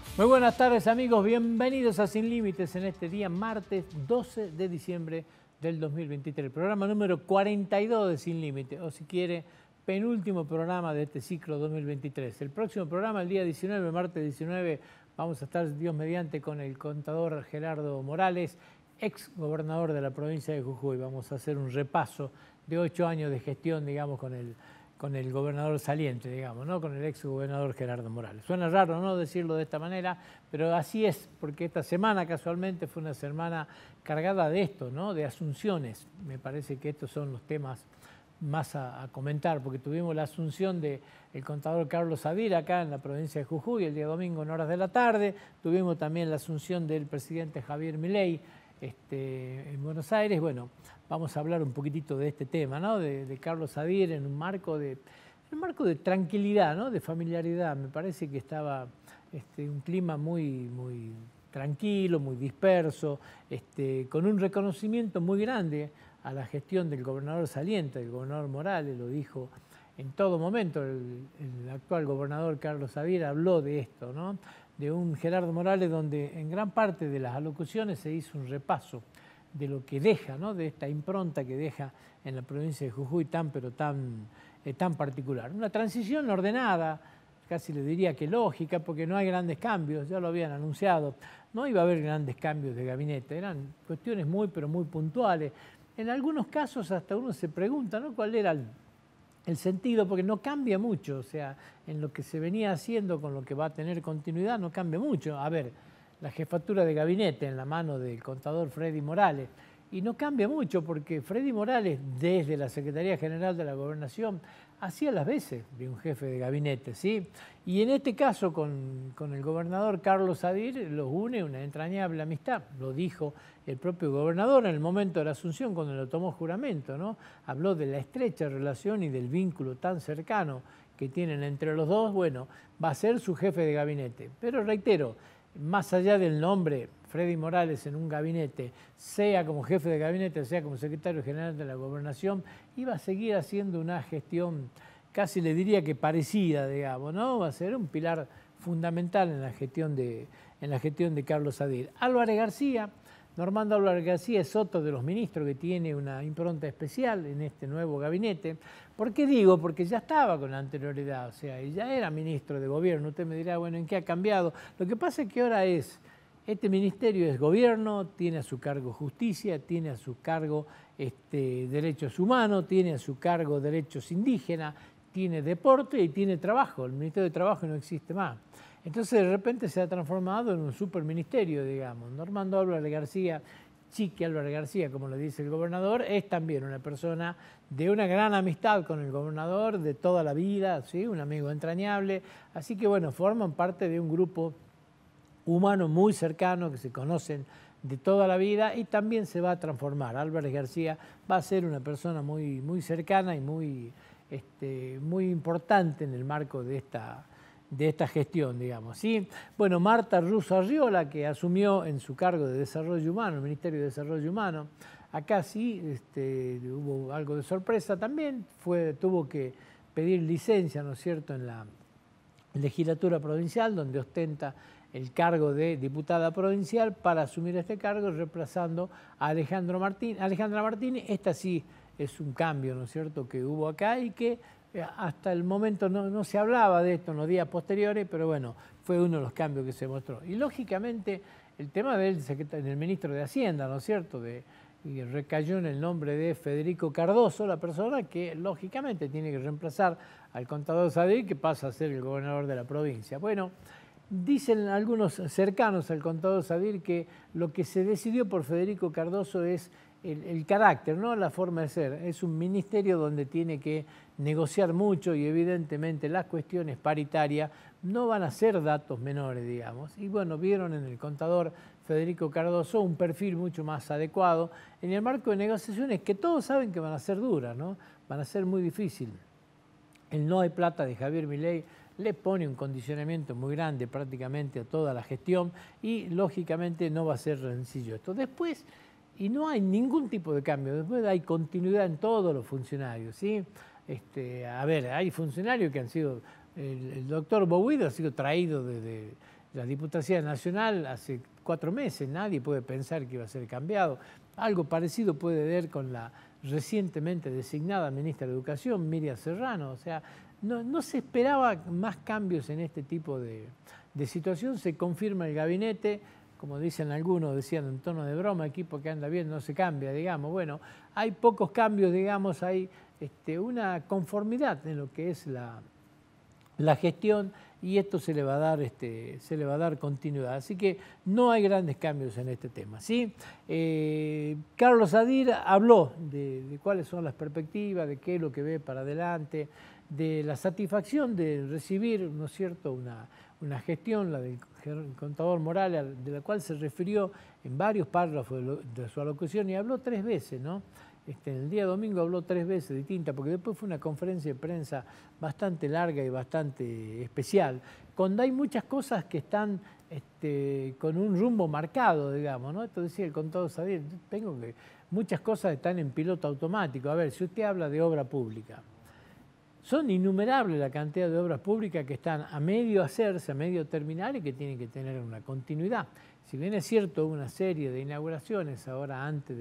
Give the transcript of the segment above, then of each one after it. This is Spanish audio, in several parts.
Muy buenas tardes amigos, bienvenidos a Sin Límites en este día martes 12 de diciembre del 2023, el programa número 42 de Sin Límites, o si quiere, penúltimo programa de este ciclo 2023. El próximo programa, el día 19, martes 19, vamos a estar, Dios mediante, con el contador Gerardo Morales, ex gobernador de la provincia de Jujuy. Vamos a hacer un repaso de 8 años de gestión, digamos, con el gobernador saliente, digamos, ¿no? Con el ex gobernador Gerardo Morales. Suena raro, ¿no?, decirlo de esta manera, pero así es, porque esta semana casualmente fue una semana cargada de esto, ¿no?, de asunciones. Me parece que estos son los temas más a comentar, porque tuvimos la asunción del contador Carlos Sadir acá en la provincia de Jujuy el día domingo en horas de la tarde. Tuvimos también la asunción del presidente Javier Milei en Buenos Aires. Bueno, vamos a hablar un poquitito de este tema, ¿no?, de Carlos Sadir en un marco de tranquilidad, ¿no?, de familiaridad. Me parece que estaba un clima muy tranquilo, muy disperso, con un reconocimiento muy grande a la gestión del gobernador saliente, del gobernador Morales. Lo dijo en todo momento el actual gobernador Carlos Sadir, habló de esto, ¿no?, de un Gerardo Morales donde en gran parte de las alocuciones se hizo un repaso de lo que deja, ¿no?, de esta impronta que deja en la provincia de Jujuy tan particular. Una transición ordenada, casi le diría que lógica, porque no hay grandes cambios, ya lo habían anunciado, no iba a haber grandes cambios de gabinete, eran cuestiones muy puntuales. En algunos casos hasta uno se pregunta, ¿no?, cuál era el sentido, porque no cambia mucho, o sea, en lo que se venía haciendo con lo que va a tener continuidad no cambia mucho. A ver, la jefatura de gabinete en la mano del contador Freddy Morales, y no cambia mucho porque Freddy Morales, desde la Secretaría General de la Gobernación, hacía las veces de un jefe de gabinete, ¿sí? Y en este caso con el gobernador Carlos Sadir los une una entrañable amistad. Lo dijo el propio gobernador en el momento de la asunción, cuando lo tomó juramento, ¿no? Habló de la estrecha relación y del vínculo tan cercano que tienen entre los dos. Bueno, va a ser su jefe de gabinete. Pero reitero, más allá del nombre, Freddy Morales en un gabinete, sea como jefe de gabinete, sea como secretario general de la Gobernación, iba a seguir haciendo una gestión, casi le diría que parecida, digamos, ¿no? Va a ser un pilar fundamental en la gestión de Carlos Sadir. Álvarez García, Normando Álvarez García es otro de los ministros que tiene una impronta especial en este nuevo gabinete. ¿Por qué digo? Porque ya estaba con anterioridad, o sea, ya era ministro de gobierno. Usted me dirá, bueno, ¿en qué ha cambiado? Lo que pasa es que ahora este ministerio es gobierno, tiene a su cargo justicia, tiene a su cargo derechos humanos, tiene a su cargo derechos indígenas, tiene deporte y tiene trabajo. El Ministerio de Trabajo no existe más. Entonces de repente se ha transformado en un superministerio, digamos. Normando Álvarez García, Chiqui Álvarez García, como le dice el gobernador, es también una persona de una gran amistad con el gobernador de toda la vida, ¿sí?, un amigo entrañable. Así que bueno, forman parte de un grupo humano muy cercano, que se conocen de toda la vida, y también se va a transformar. Álvarez García va a ser una persona muy cercana y muy importante en el marco de esta gestión, digamos, ¿sí? Bueno, Marta Russo Arriola, que asumió en su cargo de Desarrollo Humano, el Ministerio de Desarrollo Humano, acá sí hubo algo de sorpresa también, tuvo que pedir licencia, ¿no es cierto?, en la legislatura provincial, donde ostenta el cargo de diputada provincial, para asumir este cargo, reemplazando a Alejandra Martínez. Esta sí es un cambio, ¿no es cierto?, que hubo acá y que hasta el momento no se hablaba de esto en los días posteriores, pero bueno, fue uno de los cambios que se mostró. Y lógicamente el tema del ministro de Hacienda, ¿no es cierto?, y recayó en el nombre de Federico Cardoso, la persona que lógicamente tiene que reemplazar al contador Sadir, que pasa a ser el gobernador de la provincia. Bueno, dicen algunos cercanos al contador Sadir que lo que se decidió por Federico Cardoso es el carácter, ¿no?, la forma de ser. Es un ministerio donde tiene que negociar mucho y evidentemente las cuestiones paritarias no van a ser datos menores, digamos. Y bueno, vieron en el contador Federico Cardoso un perfil mucho más adecuado en el marco de negociaciones que todos saben que van a ser duras, ¿no? Van a ser muy difíciles. El no hay plata de Javier Milei le pone un condicionamiento muy grande prácticamente a toda la gestión y lógicamente no va a ser sencillo esto. Después, y no hay ningún tipo de cambio, después hay continuidad en todos los funcionarios, ¿sí? A ver, hay funcionarios que han sido, el doctor Bowido ha sido traído la Diputación Nacional hace 4 meses, nadie puede pensar que iba a ser cambiado. Algo parecido puede ver con la recientemente designada ministra de Educación, Miriam Serrano. O sea, no se esperaba más cambios en este tipo de situación. Se confirma el gabinete, como dicen algunos, decían en tono de broma, equipo que anda bien no se cambia, digamos. Bueno, hay pocos cambios, digamos, hay una conformidad en lo que es la gestión, y esto se le va a dar continuidad. Así que no hay grandes cambios en este tema, ¿sí? Carlos Sadir habló de cuáles son las perspectivas, de qué es lo que ve para adelante, de la satisfacción de recibir, ¿no es cierto?, una gestión, la del contador Morales, de la cual se refirió en varios párrafos de su alocución, y habló 3 veces, ¿no? El día domingo habló 3 veces distintas, porque después fue una conferencia de prensa bastante larga y bastante especial, cuando hay muchas cosas que están con un rumbo marcado, digamos, ¿no? Esto decía el contador Sadir, muchas cosas están en piloto automático. A ver, si usted habla de obra pública, son innumerables la cantidad de obras públicas que están a medio hacerse, a medio terminar, y que tienen que tener una continuidad. Si bien es cierto, una serie de inauguraciones ahora antes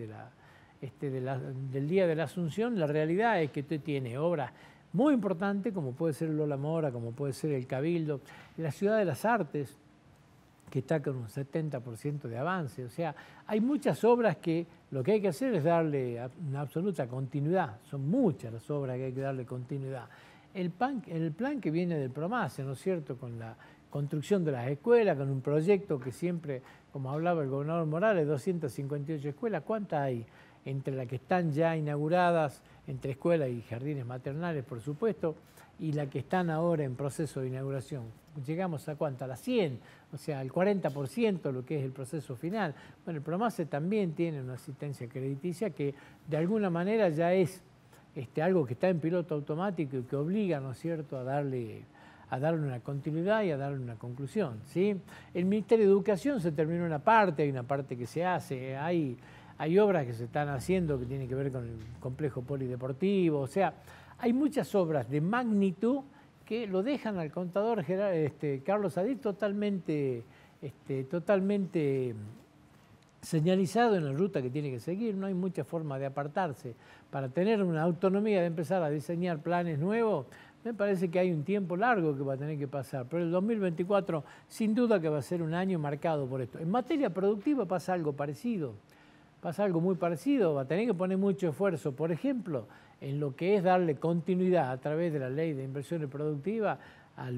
del Día de la Asunción, la realidad es que usted tiene obras muy importantes, como puede ser Lola Mora, como puede ser el Cabildo, la Ciudad de las Artes, que está con un 70% de avance. O sea, hay muchas obras que lo que hay que hacer es darle una absoluta continuidad. Son muchas las obras que hay que darle continuidad. El plan que viene del PROMASE, ¿no es cierto?, con la construcción de las escuelas, con un proyecto que siempre, como hablaba el gobernador Morales, 258 escuelas. ¿Cuántas hay? Entre las que están ya inauguradas, entre escuelas y jardines maternales, por supuesto, y las que están ahora en proceso de inauguración. ¿Llegamos a cuánto? A las 100, o sea, al 40% lo que es el proceso final. Bueno, el PROMASE también tiene una asistencia crediticia que de alguna manera ya es algo que está en piloto automático y que obliga, ¿no es cierto?, a darle una continuidad y a darle una conclusión, ¿sí? El Ministerio de Educación se terminó una parte, hay una parte que se hace, hay obras que se están haciendo que tienen que ver con el complejo polideportivo. O sea, hay muchas obras de magnitud que lo dejan al contador Carlos Sadir totalmente señalizado en la ruta que tiene que seguir. No hay mucha forma de apartarse. Para tener una autonomía de empezar a diseñar planes nuevos, me parece que hay un tiempo largo que va a tener que pasar. Pero el 2024 sin duda que va a ser un año marcado por esto. En materia productiva pasa algo parecido. Pasa algo muy parecido, va a tener que poner mucho esfuerzo, por ejemplo, en lo que es darle continuidad a través de la ley de inversiones productivas a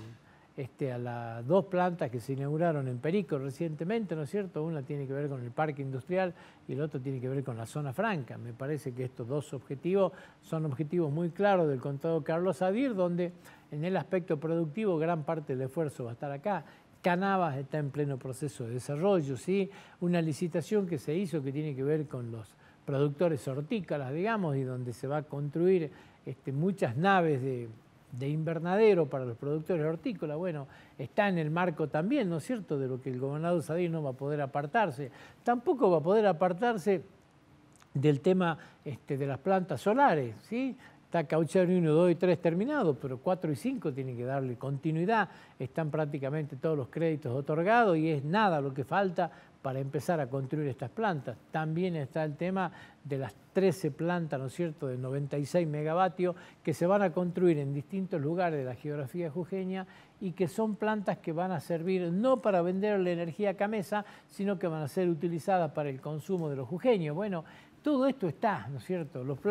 las 2 plantas que se inauguraron en Perico recientemente, ¿no es cierto? Una tiene que ver con el parque industrial y el otro tiene que ver con la zona franca. Me parece que estos 2 objetivos son objetivos muy claros del contador Carlos Sadir, donde en el aspecto productivo gran parte del esfuerzo va a estar acá. Canavas está en pleno proceso de desarrollo, ¿sí? Una licitación que se hizo que tiene que ver con los productores hortícolas, digamos, y donde se va a construir muchas naves de invernadero para los productores hortícolas. Bueno, está en el marco también, ¿no es cierto?, de lo que el gobernador Sadir no va a poder apartarse. Tampoco va a poder apartarse del tema de las plantas solares, ¿sí? Está Cauchari 1, 2 y 3 terminados, pero 4 y 5 tienen que darle continuidad. Están prácticamente todos los créditos otorgados y es nada lo que falta para empezar a construir estas plantas. También está el tema de las 13 plantas, ¿no es cierto?, de 96 megavatios que se van a construir en distintos lugares de la geografía jujeña y que son plantas que van a servir no para venderle energía a Camesa, sino que van a ser utilizadas para el consumo de los jujeños. Bueno, todo esto está, ¿no es cierto? Los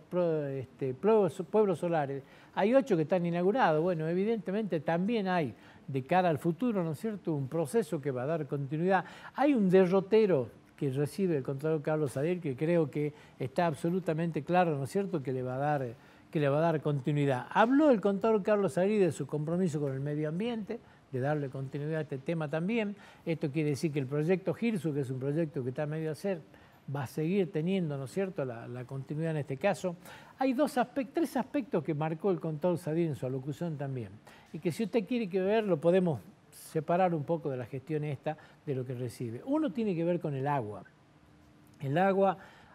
pueblos solares, hay 8 que están inaugurados. Bueno, evidentemente también hay, de cara al futuro, ¿no es cierto?, un proceso que va a dar continuidad. Hay un derrotero que recibe el contador Carlos Sadir que creo que está absolutamente claro, ¿no es cierto?, que le va a dar continuidad. Habló el contador Carlos Sadir de su compromiso con el medio ambiente, de darle continuidad a este tema también. Esto quiere decir que el proyecto GIRSU, que es un proyecto que está a medio hacer, va a seguir teniendo, ¿no es cierto?, la continuidad en este caso. Hay 3 aspectos que marcó el contador Sadir en su alocución también, y que si usted quiere ver, lo podemos separar un poco de la gestión esta, de lo que recibe. Uno tiene que ver con el agua. El agua,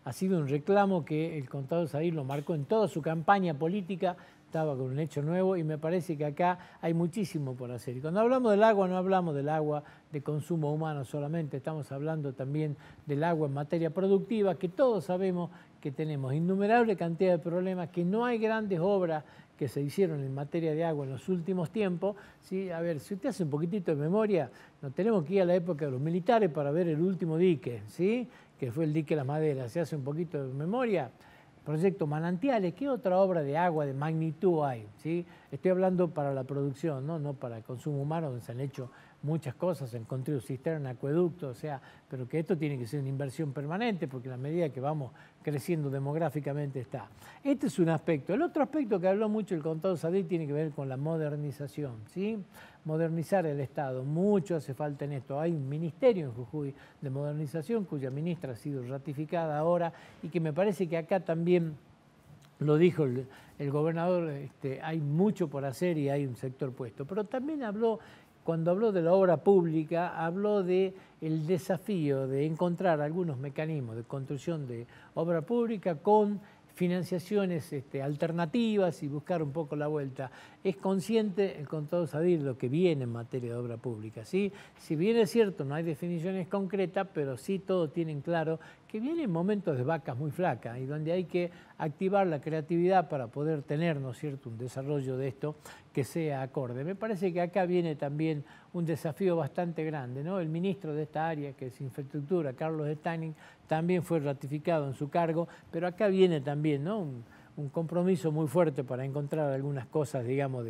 ha sido un reclamo que el contador Sadir lo marcó en toda su campaña política, estaba con un hecho nuevo y me parece que acá hay muchísimo por hacer. Y cuando hablamos del agua, no hablamos del agua de consumo humano solamente, estamos hablando también del agua en materia productiva, que todos sabemos que tenemos innumerable cantidad de problemas, que no hay grandes obras que se hicieron en materia de agua en los últimos tiempos. ¿Sí? A ver, si usted hace un poquitito de memoria, nos tenemos que ir a la época de los militares para ver el último dique, ¿sí? Que fue el dique La Madera. Si hace un poquito de memoria, proyecto Manantiales, ¿qué otra obra de agua de magnitud hay? ¿Sí? Estoy hablando para la producción, no para el consumo humano, donde se han hecho muchas cosas, se han construido cisternas, acueductos, o sea, pero que esto tiene que ser una inversión permanente, porque a la medida que vamos creciendo demográficamente está. Este es un aspecto. El otro aspecto que habló mucho el contador Sadir tiene que ver con la modernización, ¿sí? Modernizar el Estado, mucho hace falta en esto. Hay un ministerio en Jujuy de modernización cuya ministra ha sido ratificada ahora y que me parece que acá también lo dijo el gobernador, hay mucho por hacer y hay un sector puesto. Pero también habló, cuando habló de la obra pública, habló del desafío de encontrar algunos mecanismos de construcción de obra pública con financiaciones alternativas y buscar un poco la vuelta. Es consciente el contador Sadir lo que viene en materia de obra pública, ¿sí? Si bien es cierto, no hay definiciones concretas, pero sí todos tienen claro que vienen momentos de vacas muy flacas y donde hay que activar la creatividad para poder tener, ¿no es cierto?, un desarrollo de esto que sea acorde. Me parece que acá viene también un desafío bastante grande, ¿no? El ministro de esta área, que es Infraestructura, Carlos Steining, también fue ratificado en su cargo, pero acá viene también, ¿no?, un compromiso muy fuerte para encontrar algunas cosas, digamos,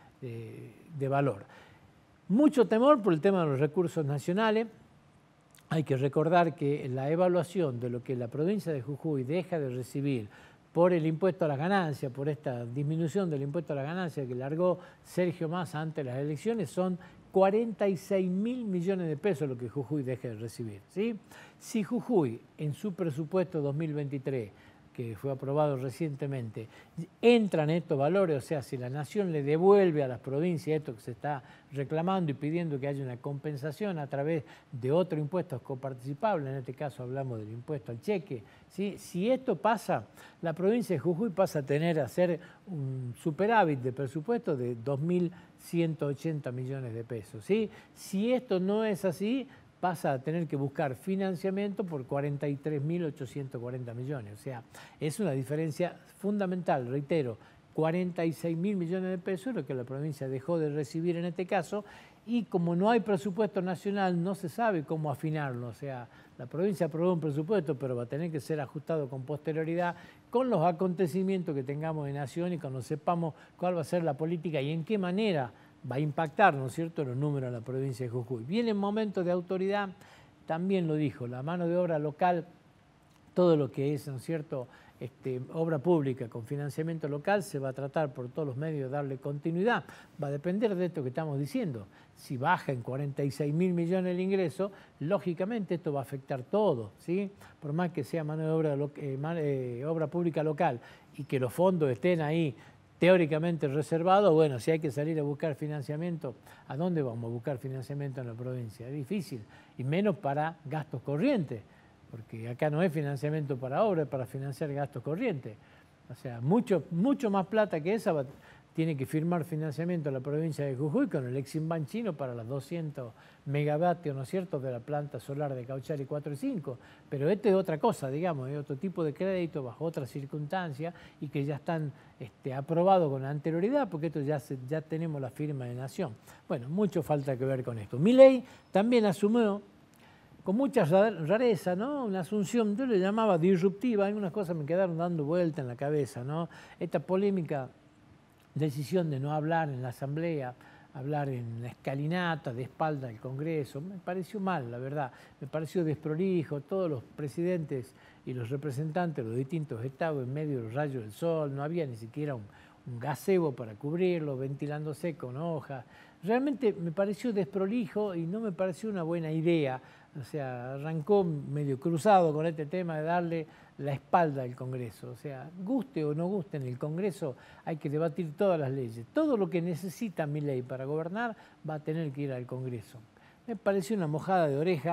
de valor. Mucho temor por el tema de los recursos nacionales. Hay que recordar que la evaluación de lo que la provincia de Jujuy deja de recibir por el impuesto a las ganancias, por esta disminución del impuesto a las ganancias que largó Sergio Massa antes de las elecciones, son 46.000 millones de pesos lo que Jujuy deja de recibir, ¿sí? Si Jujuy en su presupuesto 2023, que fue aprobado recientemente, entran estos valores, o sea, si la Nación le devuelve a las provincias esto que se está reclamando y pidiendo que haya una compensación a través de otro impuesto coparticipable, en este caso hablamos del impuesto al cheque, ¿sí? Si esto pasa, la provincia de Jujuy pasa a ser un superávit de presupuesto de 2.180 millones de pesos, ¿sí? Si esto no es así, pasa a tener que buscar financiamiento por 43.840 millones. O sea, es una diferencia fundamental, reitero, 46.000 millones de pesos, lo que la provincia dejó de recibir en este caso, y como no hay presupuesto nacional, no se sabe cómo afinarlo. O sea, la provincia aprobó un presupuesto, pero va a tener que ser ajustado con posterioridad, con los acontecimientos que tengamos en Nación y cuando sepamos cuál va a ser la política y en qué manera va a impactar, ¿no es cierto?, los números en la provincia de Jujuy. Viene en momentos de autoridad, también lo dijo, la mano de obra local, todo lo que es, ¿no es cierto?, obra pública con financiamiento local, se va a tratar por todos los medios de darle continuidad. Va a depender de esto que estamos diciendo. Si baja en 46.000 millones el ingreso, lógicamente esto va a afectar todo, ¿sí? Por más que sea mano de obra, obra pública local y que los fondos estén ahí teóricamente reservado, bueno, si hay que salir a buscar financiamiento, ¿a dónde vamos a buscar financiamiento en la provincia? Es difícil, y menos para gastos corrientes, porque acá no es financiamiento para obra, es para financiar gastos corrientes. O sea, mucho más plata que esa tiene que firmar financiamiento la provincia de Jujuy con el Eximbank chino para los 200 megavatios, ¿no es cierto?, de la planta solar de Cauchari 4 y 5. Pero esto es otra cosa, digamos, es otro tipo de crédito bajo otras circunstancias y que ya están aprobados con anterioridad, porque esto ya tenemos la firma de Nación. Bueno, mucho falta que ver con esto. Milei también asumió con mucha rareza, ¿no?, una asunción, yo le llamaba disruptiva, algunas cosas me quedaron dando vuelta en la cabeza, ¿no? Esta polémica decisión de no hablar en la Asamblea, hablar en la escalinata, de espalda del Congreso, me pareció mal, la verdad, me pareció desprolijo, todos los presidentes y los representantes de los distintos estados en medio de los rayos del sol, no había ni siquiera un gazebo para cubrirlo, ventilándose con hojas. Realmente me pareció desprolijo y no me pareció una buena idea. O sea, arrancó medio cruzado con este tema de darle la espalda al Congreso. O sea, guste o no guste en el Congreso, hay que debatir todas las leyes. Todo lo que necesita Milei para gobernar va a tener que ir al Congreso. Me pareció una mojada de oreja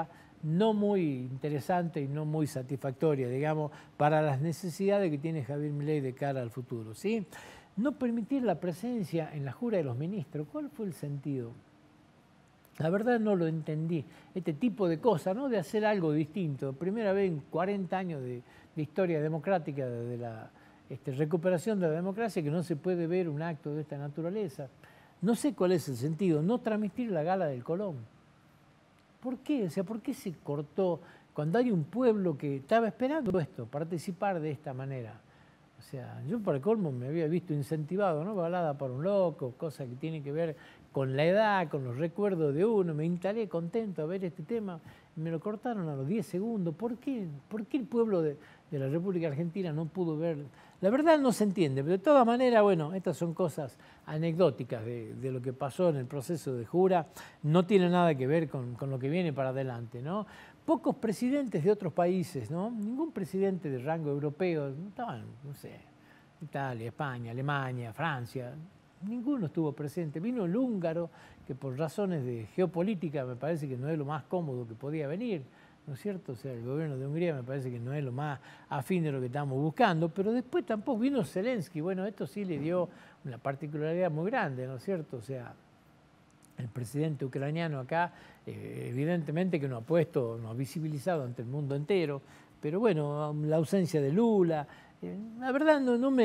no muy interesante y no muy satisfactoria, digamos, para las necesidades que tiene Javier Milei de cara al futuro, ¿sí? No permitir la presencia en la jura de los ministros, ¿cuál fue el sentido? La verdad no lo entendí, este tipo de cosas, ¿no? De hacer algo distinto. Primera vez en 40 años de historia democrática, de la recuperación de la democracia, que no se puede ver un acto de esta naturaleza. No sé cuál es el sentido, no transmitir la gala del Colón. ¿Por qué? O sea, ¿por qué se cortó cuando hay un pueblo que estaba esperando esto, participar de esta manera? O sea, yo para el colmo me había visto incentivado, ¿no? Balada para un loco, cosas que tienen que ver con la edad, con los recuerdos de uno. Me instalé contento a ver este tema, me lo cortaron a los 10 segundos. ¿Por qué? ¿Por qué el pueblo de la República Argentina no pudo ver? La verdad no se entiende, pero de todas maneras, bueno, estas son cosas anecdóticas de lo que pasó en el proceso de jura. No tiene nada que ver con lo que viene para adelante, ¿no? Pocos presidentes de otros países, ¿no? Ningún presidente de rango europeo, estaban, no sé, Italia, España, Alemania, Francia, ninguno estuvo presente. Vino el húngaro, que por razones de geopolítica me parece que no es lo más cómodo que podía venir, ¿no es cierto? O sea, el gobierno de Hungría me parece que no es lo más afín de lo que estamos buscando, pero después tampoco vino Zelensky. Bueno, esto sí le dio una particularidad muy grande, ¿no es cierto? O sea, el presidente ucraniano acá, evidentemente que no ha visibilizado ante el mundo entero, pero bueno, la ausencia de Lula, la verdad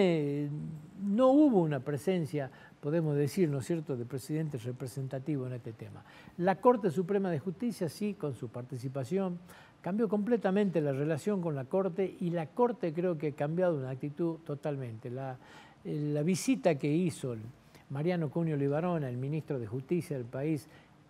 no hubo una presencia, podemos decir, ¿no es cierto?, de presidentes representativos en este tema. La Corte Suprema de Justicia, sí, con su participación, cambió completamente la relación con la Corte, y la Corte creo que ha cambiado una actitud totalmente. La visita que hizo Mariano Cunio Libarona, el ministro de Justicia del país,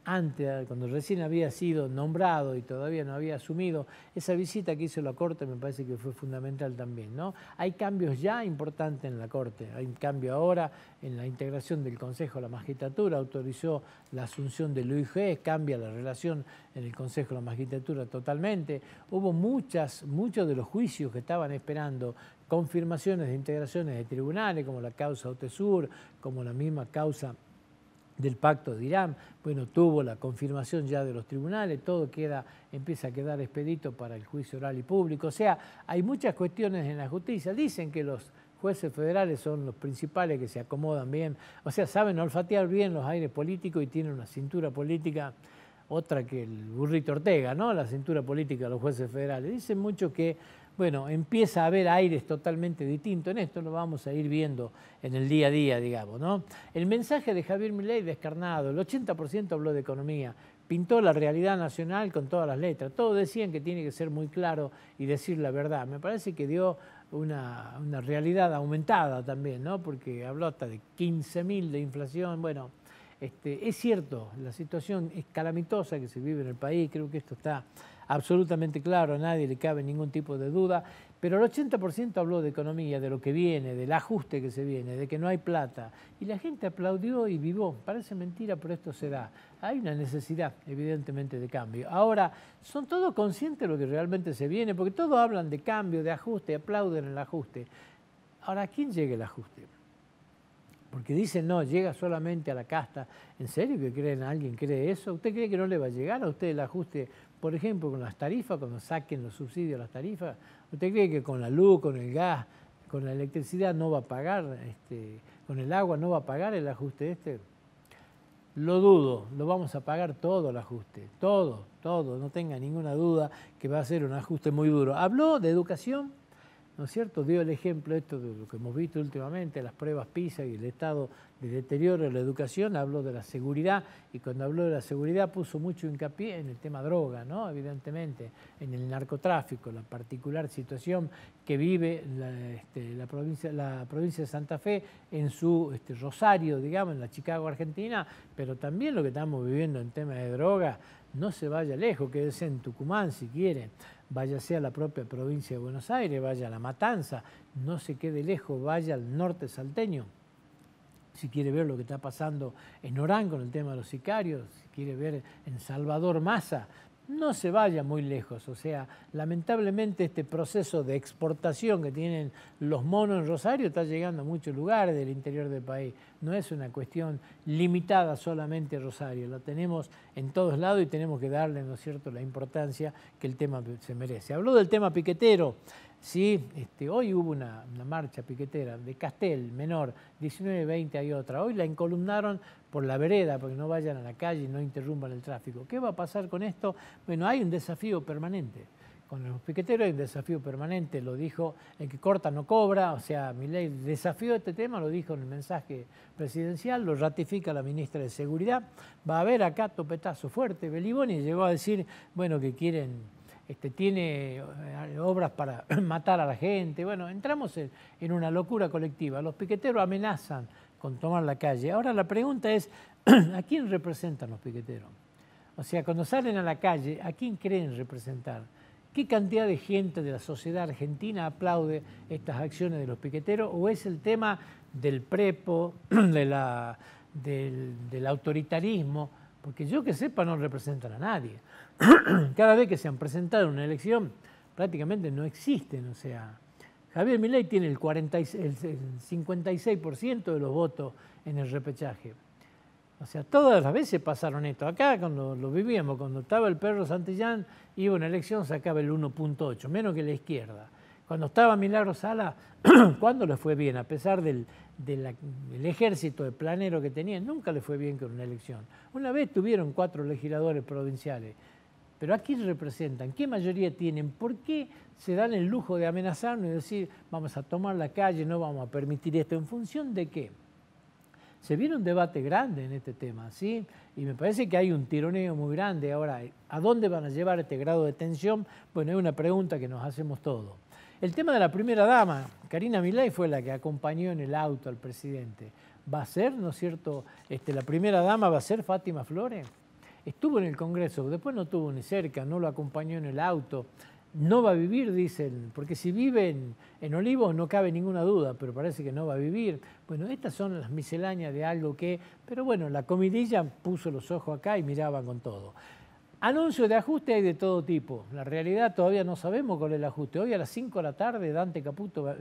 cuando recién había sido nombrado y todavía no había asumido, esa visita que hizo la Corte me parece que fue fundamental también, ¿no? Hay cambios ya importantes en la Corte, hay un cambio ahora en la integración del Consejo a la Magistratura, autorizó la asunción de Luis G., cambia la relación en el Consejo a la Magistratura totalmente. Hubo muchos de los juicios que estaban esperando confirmaciones de integraciones de tribunales, como la causa Otesur, como la misma causa del Pacto de Irán. Bueno, tuvo la confirmación ya de los tribunales, todo empieza a quedar expedito para el juicio oral y público. O sea, hay muchas cuestiones en la justicia. Dicen que los jueces federales son los principales, que se acomodan bien, o sea, saben olfatear bien los aires políticos y tienen una cintura política, otra que el burrito Ortega, ¿no? La cintura política de los jueces federales. Dicen mucho que, bueno, empieza a haber aires totalmente distintos. En esto lo vamos a ir viendo en el día a día, digamos, ¿no? El mensaje de Javier Milei descarnado, el 80% habló de economía, pintó la realidad nacional con todas las letras. Todos decían que tiene que ser muy claro y decir la verdad. Me parece que dio una realidad aumentada también, ¿no? Porque habló hasta de 15.000 de inflación. Bueno, es cierto, la situación es calamitosa que se vive en el país, creo que esto está absolutamente claro, a nadie le cabe ningún tipo de duda, pero el 80% habló de economía, de lo que viene, del ajuste que se viene, de que no hay plata, y la gente aplaudió y vivó. Parece mentira, pero esto se da. Hay una necesidad, evidentemente, de cambio. Ahora, ¿son todos conscientes de lo que realmente se viene? Porque todos hablan de cambio, de ajuste, aplauden el ajuste. Ahora, ¿a quién llega el ajuste? Porque dicen, no, llega solamente a la casta. ¿En serio que creen? ¿Alguien cree eso? ¿Usted cree que no le va a llegar a usted el ajuste, por ejemplo, con las tarifas, cuando saquen los subsidios a las tarifas? ¿Usted cree que con la luz, con el gas, con la electricidad no va a pagar, con el agua no va a pagar el ajuste este? Lo dudo, lo vamos a pagar todo el ajuste, todo, no tenga ninguna duda que va a ser un ajuste muy duro. Habló de educación, ¿no es cierto? Dio el ejemplo esto de lo que hemos visto últimamente, las pruebas PISA y el estado de deterioro de la educación. Habló de la seguridad, y cuando habló de la seguridad puso mucho hincapié en el tema droga, ¿no? Evidentemente, en el narcotráfico, la particular situación que vive la provincia de Santa Fe en su Rosario, digamos, en la Chicago, Argentina, pero también lo que estamos viviendo en tema de droga. No se vaya lejos, quédese en Tucumán si quiere, váyase a la propia provincia de Buenos Aires, vaya a La Matanza, no se quede lejos, vaya al norte salteño, si quiere ver lo que está pasando en Orán con el tema de los sicarios, si quiere ver en Salvador Massa, no se vaya muy lejos. O sea, lamentablemente este proceso de exportación que tienen los monos en Rosario está llegando a muchos lugares del interior del país. no es una cuestión limitada solamente a Rosario, la tenemos en todos lados y tenemos que darle, ¿no es cierto?, la importancia que el tema se merece. Habló del tema piquetero. Sí, hoy hubo una marcha piquetera de Castel, menor, 19:20 hay otra. Hoy la encolumnaron por la vereda, porque no vayan a la calle y no interrumpan el tráfico. ¿Qué va a pasar con esto? Bueno, hay un desafío permanente. Con los piqueteros hay un desafío permanente, lo dijo el que corta no cobra, o sea, Milei desafió este tema, lo dijo en el mensaje presidencial, lo ratifica la ministra de Seguridad. Va a haber acá topetazo fuerte. Beliboni llegó a decir, bueno, que quieren... tiene obras para matar a la gente. Bueno, entramos en una locura colectiva. Los piqueteros amenazan con tomar la calle. Ahora la pregunta es, ¿a quién representan los piqueteros? O sea, cuando salen a la calle, ¿a quién creen representar? ¿Qué cantidad de gente de la sociedad argentina aplaude estas acciones de los piqueteros? ¿O es el tema del prepo, del autoritarismo? Porque yo que sepa no representan a nadie. Cada vez que se han presentado en una elección prácticamente no existen. O sea, Javier Milei tiene el 56% de los votos en el repechaje. O sea, todas las veces pasaron esto. Acá cuando lo vivíamos, cuando estaba el perro Santillán, iba a una elección, sacaba el 1.8, menos que la izquierda. Cuando estaba Milagro Sala, ¿cuándo le fue bien? A pesar del ejército de planero que tenía, nunca le fue bien con una elección. Una vez tuvieron 4 legisladores provinciales. Pero ¿a quién representan? ¿Qué mayoría tienen? ¿Por qué se dan el lujo de amenazarnos y decir vamos a tomar la calle, no vamos a permitir esto? ¿En función de qué? Se viene un debate grande en este tema, ¿sí? Y me parece que hay un tironeo muy grande. Ahora, ¿a dónde van a llevar este grado de tensión? Bueno, es una pregunta que nos hacemos todos. El tema de la primera dama, Karina Milei fue la que acompañó en el auto al presidente. ¿Va a ser, no es cierto, la primera dama va a ser Fátima Flores? Estuvo en el Congreso, después no estuvo ni cerca, no lo acompañó en el auto. No va a vivir, dicen, porque si vive en Olivos no cabe ninguna duda, pero parece que no va a vivir. Bueno, estas son las misceláneas de algo que... Pero bueno, la comidilla puso los ojos acá y miraban con todo. Anuncios de ajuste hay de todo tipo. La realidad todavía no sabemos cuál es el ajuste. Hoy a las 5 de la tarde Dante Caputo,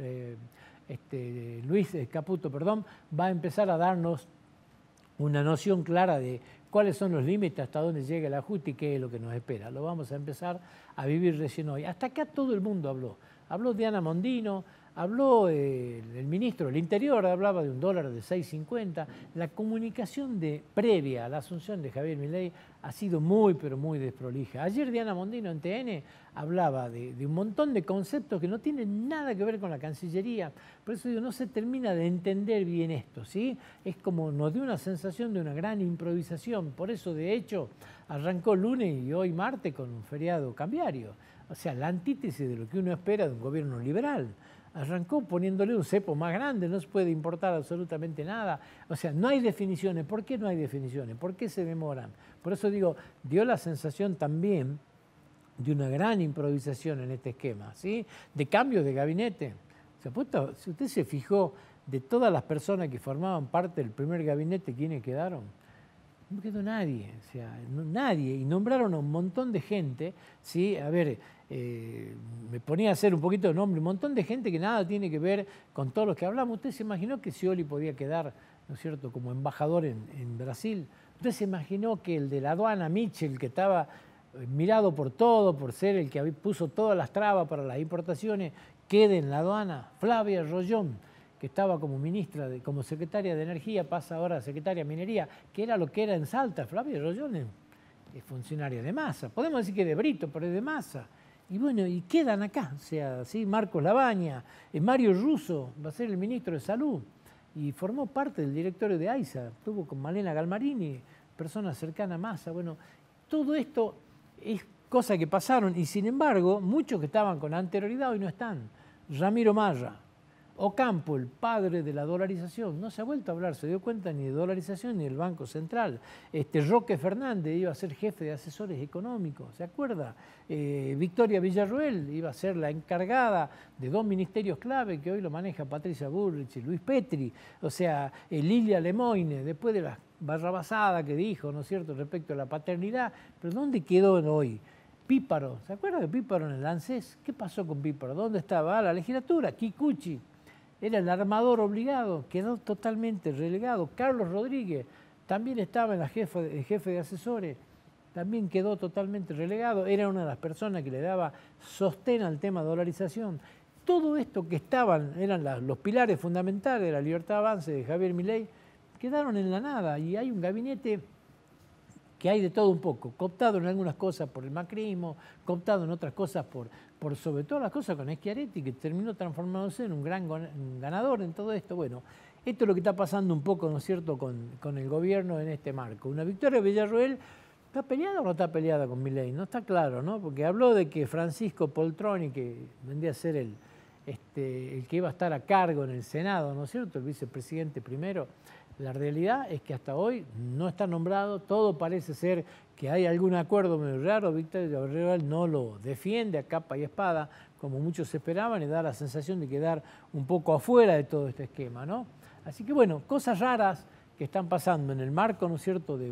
Luis Caputo, perdón, va a empezar a darnos una noción clara de cuáles son los límites, hasta dónde llega el ajuste y qué es lo que nos espera. Lo vamos a empezar a vivir recién hoy. Hasta acá todo el mundo habló. Habló Diana Mondino, habló el ministro del Interior, hablaba de $1 de 6.50. La comunicación previa a la asunción de Javier Milei ha sido muy, pero muy desprolija. Ayer Diana Mondino en TN hablaba de un montón de conceptos que no tienen nada que ver con la Cancillería. Por eso digo, no se termina de entender bien esto, ¿sí? Es como nos dio una sensación de una gran improvisación. Por eso, de hecho, arrancó lunes y hoy martes con un feriado cambiario. O sea, la antítesis de lo que uno espera de un gobierno liberal. Arrancó poniéndole un cepo más grande, no se puede importar absolutamente nada. O sea, no hay definiciones. ¿Por qué no hay definiciones? ¿Por qué se demoran? Por eso digo, dio la sensación también de una gran improvisación en este esquema, ¿sí? De cambios de gabinete. O sea, si usted se fijó de todas las personas que formaban parte del primer gabinete, ¿quiénes quedaron? No quedó nadie, o sea, nadie. Y nombraron a un montón de gente, ¿sí? A ver, me ponía a hacer un poquito de nombre, un montón de gente que nada tiene que ver con todos los que hablamos. ¿Usted se imaginó que Scioli podía quedar, ¿no es cierto?, como embajador en Brasil? ¿Usted se imaginó que el de la aduana, Mitchell, que estaba mirado por todo, por ser el que puso todas las trabas para las importaciones, quede en la aduana? Flavia Rollón, que estaba como ministra, como secretaria de Energía, pasa ahora a secretaria de Minería, que era lo que era en Salta. Flavia Rollón es funcionaria de Massa. Podemos decir que de Brito, pero es de Massa. Y bueno, y quedan acá, o sea, ¿sí? Marcos Labaña, Mario Russo va a ser el ministro de Salud y formó parte del directorio de AISA, estuvo con Malena Galmarini, persona cercana a Massa. Bueno, todo esto es cosas que pasaron y sin embargo, muchos que estaban con anterioridad hoy no están. Ramiro Marra, Ocampo, el padre de la dolarización, no se ha vuelto a hablar, se dio cuenta ni de dolarización ni del Banco Central. Roque Fernández iba a ser jefe de asesores económicos, ¿se acuerda? Victoria Villarroel iba a ser la encargada de 2 ministerios clave que hoy lo maneja Patricia Bullrich y Luis Petri. O sea, Lilia Lemoine, después de la barrabasada que dijo, ¿no es cierto?, respecto a la paternidad. Pero ¿dónde quedó hoy? Píparo, ¿se acuerda de Píparo en el ANSES? ¿Qué pasó con Píparo? ¿Dónde estaba? La legislatura, Kikuchi. era el armador obligado, quedó totalmente relegado. Carlos Rodríguez también estaba en la jefe de asesores, también quedó totalmente relegado. Era una de las personas que le daba sostén al tema de dolarización. Todo esto que eran los pilares fundamentales de la libertad de avance de Javier Milei, quedaron en la nada y hay un gabinete que hay de todo un poco, cooptado en algunas cosas por el macrismo, cooptado en otras cosas por sobre todo las cosas con Schiaretti, que terminó transformándose en un gran ganador en todo esto. Bueno, esto es lo que está pasando un poco, ¿no es cierto?, con el gobierno en este marco. Una victoria de Villarroel, ¿está peleada o no está peleada con Milei? No está claro, ¿no? Porque habló de que Francisco Poltroni, que vendría a ser el que iba a estar a cargo en el Senado, ¿no es cierto?, el vicepresidente primero. La realidad es que hasta hoy no está nombrado, todo parece ser que hay algún acuerdo medio raro. Víctor Villarroel no lo defiende a capa y espada, como muchos esperaban, y da la sensación de quedar un poco afuera de todo este esquema, ¿no? Así que bueno, cosas raras que están pasando en el marco, ¿no es cierto?, de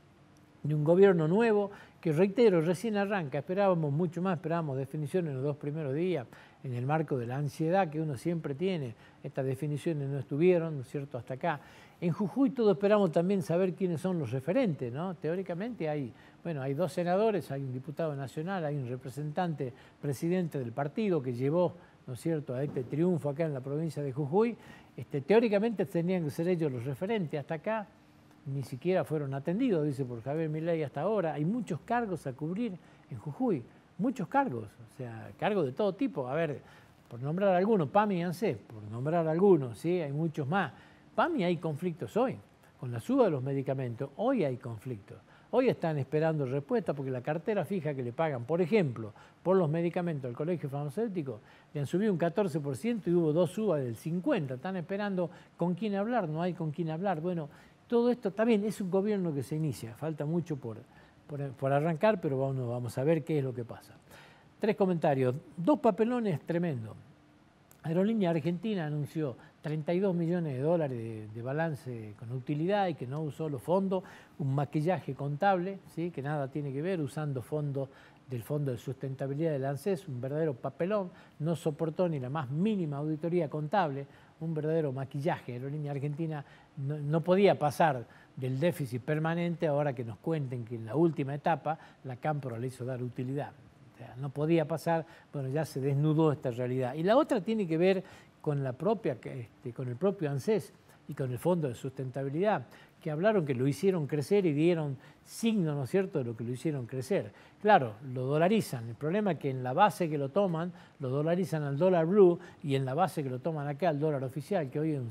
un gobierno nuevo, que reitero, recién arranca, esperábamos mucho más, esperábamos definiciones en los 2 primeros días, en el marco de la ansiedad que uno siempre tiene. Estas definiciones no estuvieron, ¿no es cierto?, hasta acá. En Jujuy todos esperamos también saber quiénes son los referentes, ¿no? Teóricamente hay 2 senadores, hay un diputado nacional, hay un representante, presidente del partido que llevó, ¿no es cierto?, a este triunfo acá en la provincia de Jujuy. Teóricamente tendrían que ser ellos los referentes, hasta acá ni siquiera fueron atendidos, dice, por Javier Milei hasta ahora. Hay muchos cargos a cubrir en Jujuy, muchos cargos, o sea, cargos de todo tipo. A ver, por nombrar algunos, PAMI y ANSES, por nombrar algunos, ¿sí? Hay muchos más. PAMI hay conflictos hoy, con la suba de los medicamentos, hoy hay conflictos. Hoy están esperando respuesta porque la cartera fija que le pagan, por ejemplo, por los medicamentos al colegio farmacéutico, le han subido un 14% y hubo 2 subas del 50%. Están esperando con quién hablar, no hay con quién hablar. Bueno, todo esto también es un gobierno que se inicia, falta mucho por arrancar, pero vamos a ver qué es lo que pasa. 3 comentarios, 2 papelones tremendos. Aerolínea Argentina anunció 32 millones de dólares de balance con utilidad y que no usó los fondos, un maquillaje contable, ¿sí?, que nada tiene que ver, usando fondos del Fondo de Sustentabilidad del ANSES, un verdadero papelón, no soportó ni la más mínima auditoría contable, un verdadero maquillaje. Aerolínea Argentina no podía pasar del déficit permanente, ahora que nos cuenten que en la última etapa la Cámpora le hizo dar utilidad. O sea, no podía pasar, bueno, ya se desnudó esta realidad. Y la otra tiene que ver con con el propio ANSES y con el Fondo de Sustentabilidad, que hablaron que lo hicieron crecer y dieron signos, ¿no es cierto?, de lo que lo hicieron crecer. Claro, lo dolarizan. El problema es que en la base que lo toman, lo dolarizan al dólar blue, y en la base que lo toman acá, al dólar oficial, que hoy es un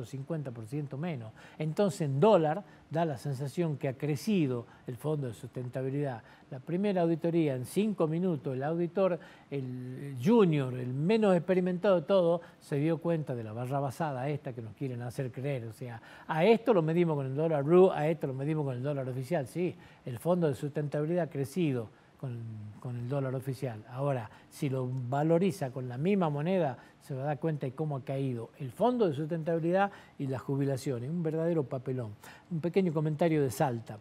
150% menos. Entonces, en dólar, da la sensación que ha crecido el Fondo de Sustentabilidad. La primera auditoría, en 5 minutos, el auditor, el junior, el menos experimentado de todo, se dio cuenta de la barrabasada esta que nos quieren hacer creer. O sea, a esto lo medimos con el dólar blue, a esto lo medimos con el dólar oficial. Sí, el Fondo de Sustentabilidad ha crecido con el dólar oficial. Ahora, si lo valoriza con la misma moneda, se va a dar cuenta de cómo ha caído el Fondo de Sustentabilidad y las jubilaciones. Un verdadero papelón. Un pequeño comentario de Salta.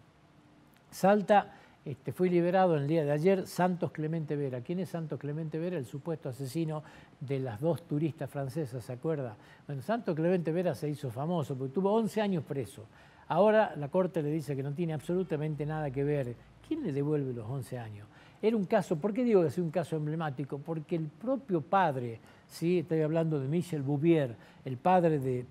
Salta fue liberado en el día de ayer Santos Clemente Vera. ¿Quién es Santos Clemente Vera? El supuesto asesino de las 2 turistas francesas, ¿se acuerda? Bueno, Santos Clemente Vera se hizo famoso porque tuvo 11 años preso. Ahora la Corte le dice que no tiene absolutamente nada que ver. ¿Quién le devuelve los 11 años? Era un caso, ¿por qué digo que es un caso emblemático? Porque el propio padre, ¿sí?, estoy hablando de Michel Bouvier, el padre de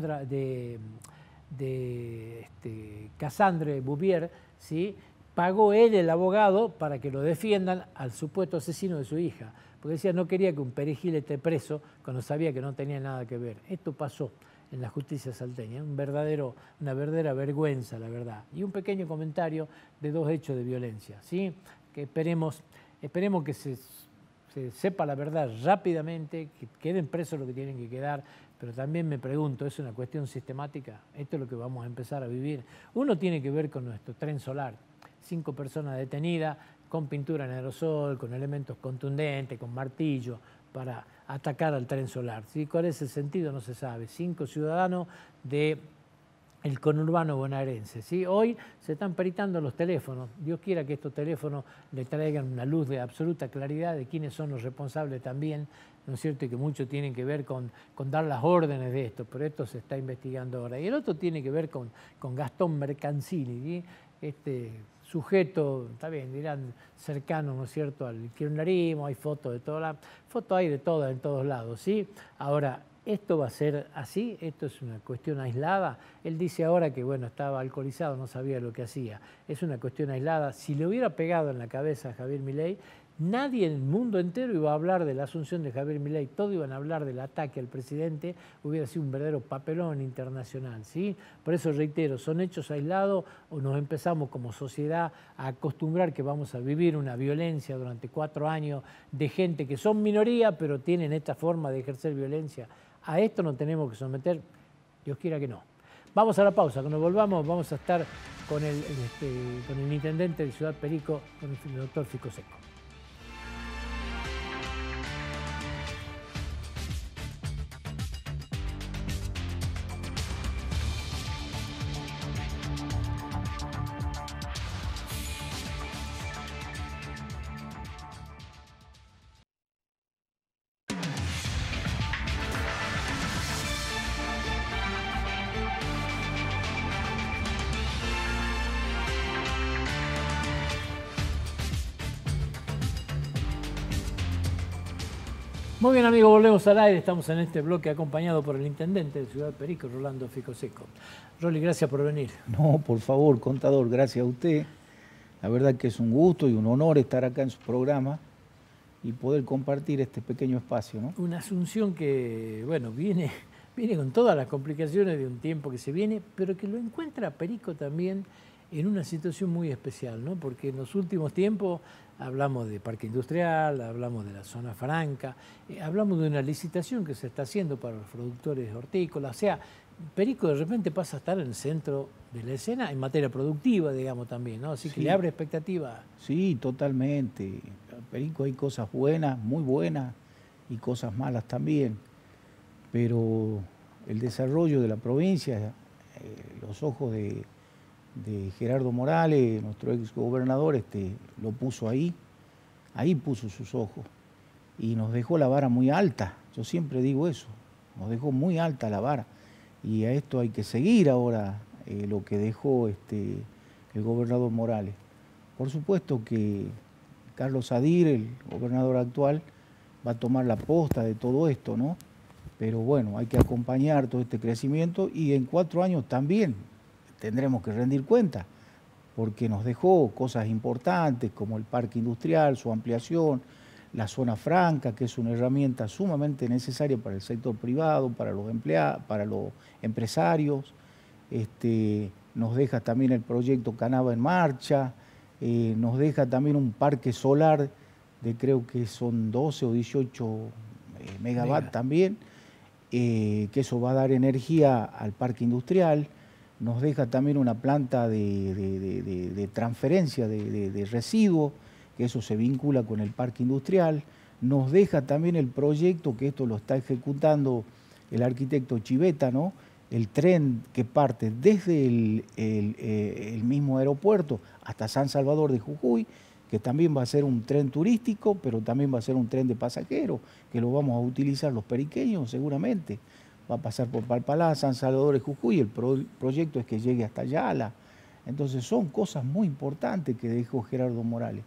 Cassandre Bouvier, ¿sí?, pagó él, el abogado, para que lo defiendan al supuesto asesino de su hija. Porque decía, no quería que un perejil esté preso cuando sabía que no tenía nada que ver. Esto pasó en la justicia salteña, una verdadera vergüenza, la verdad. Y un pequeño comentario de 2 hechos de violencia, ¿sí?, que esperemos que se sepa la verdad rápidamente, que queden presos los que tienen que quedar, pero también me pregunto, ¿es una cuestión sistemática? Esto es lo que vamos a empezar a vivir. Uno tiene que ver con nuestro tren solar, 5 personas detenidas, con pintura en aerosol, con elementos contundentes, con martillo, para atacar al tren solar, ¿sí? ¿Cuál es el sentido? No se sabe. 5 ciudadanos de el conurbano bonaerense, ¿sí? Hoy se están peritando los teléfonos. Dios quiera que estos teléfonos le traigan una luz de absoluta claridad de quiénes son los responsables también, ¿no es cierto? Y que mucho tienen que ver con dar las órdenes de esto, pero esto se está investigando ahora. Y el otro tiene que ver con Gastón Mercancini, ¿sí? Este sujeto, está bien, dirán cercano, ¿no es cierto?, al kirchnerismo, hay fotos de todas, fotos hay de todas en todos lados, ¿sí? Ahora, esto va a ser así, esto es una cuestión aislada. Él dice ahora que, bueno, estaba alcoholizado, no sabía lo que hacía. Es una cuestión aislada. Si le hubiera pegado en la cabeza a Javier Milei, nadie en el mundo entero iba a hablar de la asunción de Javier Milei, todos iban a hablar del ataque al presidente, hubiera sido un verdadero papelón internacional, ¿sí? Por eso reitero, son hechos aislados o nos empezamos como sociedad a acostumbrar que vamos a vivir una violencia durante 4 años de gente que son minoría, pero tienen esta forma de ejercer violencia. A esto nos tenemos que someter, Dios quiera que no. Vamos a la pausa, cuando volvamos vamos a estar con el intendente de Ciudad Perico, con el doctor Fico Seco. Muy bien, amigos, volvemos al aire. Estamos en este bloque acompañado por el intendente de Ciudad Perico, Rolando Fico Seco. Rolly, gracias por venir. No, por favor, contador, gracias a usted. La verdad que es un gusto y un honor estar acá en su programa y poder compartir este pequeño espacio, ¿no? Una asunción que, bueno, viene con todas las complicaciones de un tiempo que se viene, pero que lo encuentra a Perico también en una situación muy especial, ¿no? Porque en los últimos tiempos hablamos de parque industrial, hablamos de la zona franca, hablamos de una licitación que se está haciendo para los productores hortícolas. O sea, Perico de repente pasa a estar en el centro de la escena en materia productiva, digamos, también, ¿no? Así que Sí. le abre expectativa. Sí, totalmente. En Perico hay cosas buenas, muy buenas, y cosas malas también. Pero el desarrollo de la provincia, los ojos de Gerardo Morales, nuestro ex gobernador, lo puso ahí puso sus ojos y nos dejó la vara muy alta. Yo siempre digo eso, nos dejó muy alta la vara y a esto hay que seguir ahora lo que dejó el gobernador Morales. Por supuesto que Carlos Sadir, el gobernador actual, va a tomar la posta de todo esto, ¿no? Pero bueno, hay que acompañar todo este crecimiento y en 4 años también tendremos que rendir cuenta, porque nos dejó cosas importantes como el parque industrial, su ampliación, la zona franca, que es una herramienta sumamente necesaria para el sector privado, para los empleados, para los empresarios. Nos deja también el proyecto Canava en marcha, nos deja también un parque solar de creo que son 12 o 18 megawatts también, que eso va a dar energía al parque industrial. Nos deja también una planta de transferencia de residuos, que eso se vincula con el parque industrial. Nos deja también el proyecto, que esto lo está ejecutando el arquitecto Chiveta, ¿no? El tren que parte desde el mismo aeropuerto hasta San Salvador de Jujuy, que también va a ser un tren turístico, pero también va a ser un tren de pasajeros, que lo vamos a utilizar los periqueños seguramente. Va a pasar por Palpalá, San Salvador de Jujuy, el proyecto es que llegue hasta Yala. Entonces son cosas muy importantes que dejó Gerardo Morales.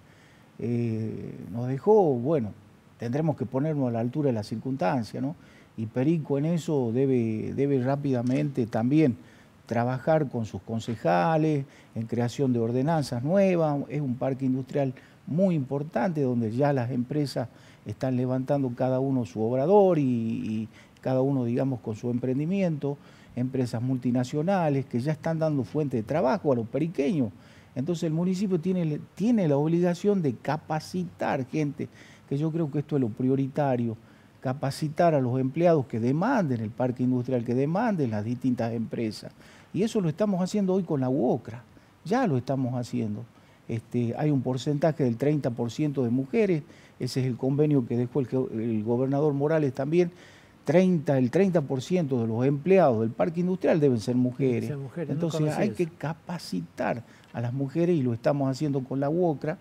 Nos dejó, bueno, tendremos que ponernos a la altura de las circunstancias, ¿no? Y Perico en eso debe rápidamente también trabajar con sus concejales, en creación de ordenanzas nuevas. Es un parque industrial muy importante donde ya las empresas están levantando cada uno su obrador y cada uno, digamos, con su emprendimiento, empresas multinacionales que ya están dando fuente de trabajo a los periqueños. Entonces el municipio tiene la obligación de capacitar gente, que yo creo que esto es lo prioritario, capacitar a los empleados que demanden el parque industrial, que demanden las distintas empresas. Y eso lo estamos haciendo hoy con la UOCRA, ya lo estamos haciendo. Hay un porcentaje del 30% de mujeres, ese es el convenio que dejó el gobernador Morales también, el 30% de los empleados del parque industrial deben ser mujeres. Entonces no hay que capacitar a las mujeres y lo estamos haciendo con la UOCRA,